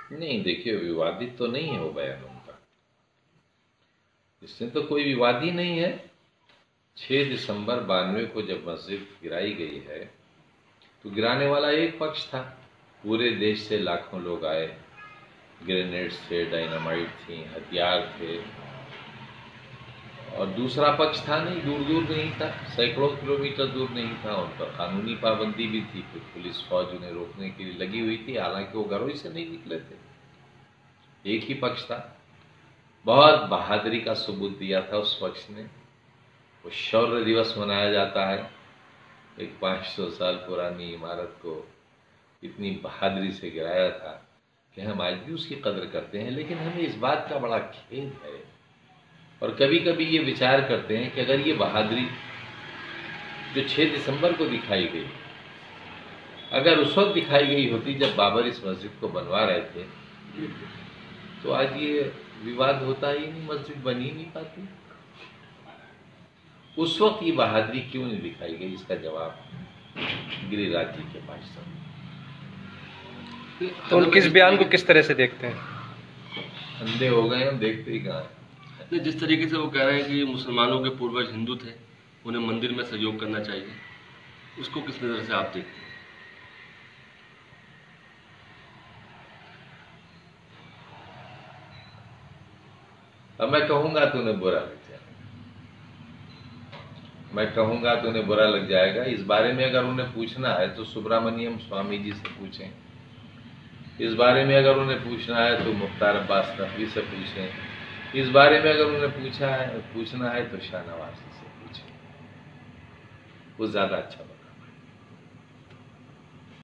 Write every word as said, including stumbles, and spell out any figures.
नहीं, देखिए विवादित तो नहीं है वो बयान उनका, इसमें तो कोई विवाद ही नहीं है। छह दिसंबर बानवे को जब मस्जिद गिराई गई है तो गिराने वाला एक पक्ष था, पूरे देश से लाखों लोग आए, ग्रेनेड्स थे, डायनामाइट थी, हथियार थे, और दूसरा पक्ष था नहीं, दूर दूर नहीं था, सैकड़ों किलोमीटर दूर नहीं था। उन पर कानूनी पाबंदी भी थी, फिर पुलिस फौज उन्हें रोकने के लिए लगी हुई थी, हालांकि वो घरों से नहीं निकले थे। एक ही पक्ष था, बहुत बहादुरी का सबूत दिया था उस पक्ष ने। वो शौर्य दिवस मनाया जाता है, एक पाँच सौ साल पुरानी इमारत को इतनी बहादुरी से गिराया था कि हम आज भी उसकी कदर करते हैं। लेकिन हमें इस बात का बड़ा खेद है और कभी कभी ये विचार करते हैं कि अगर ये बहादुरी जो छह दिसंबर को दिखाई गई, अगर उस वक्त दिखाई गई होती जब बाबर इस मस्जिद को बनवा रहे थे, तो आज ये विवाद होता ही नहीं, मस्जिद बन ही नहीं पाती। उस वक्त ये बहादुरी क्यों नहीं दिखाई गई, इसका जवाब गिरिराज जी के पास था। तो उनके इस बयान को किस तरह से देखते हैं? अंधे हो गए हम, देखते ही कहाँ हैं। जिस तरीके से वो कह रहे हैं कि मुसलमानों के पूर्वज हिंदू थे, उन्हें मंदिर में सहयोग करना चाहिए, उसको किस नज़र से आप देखते हैं? अब मैं कहूंगा तो उन्हें बुरा लग जाएगा, मैं कहूंगा तो उन्हें बुरा लग जाएगा। इस बारे में अगर उन्हें पूछना है तो सुब्रमण्यम स्वामी जी से पूछें, इस बारे में अगर उन्हें पूछना है तो मुख्तार अब्बास नकवी से पूछें, इस बारे में अगर उन्हें पूछा है पूछना है तो शाहनवाज से पूछें, वो ज्यादा अच्छा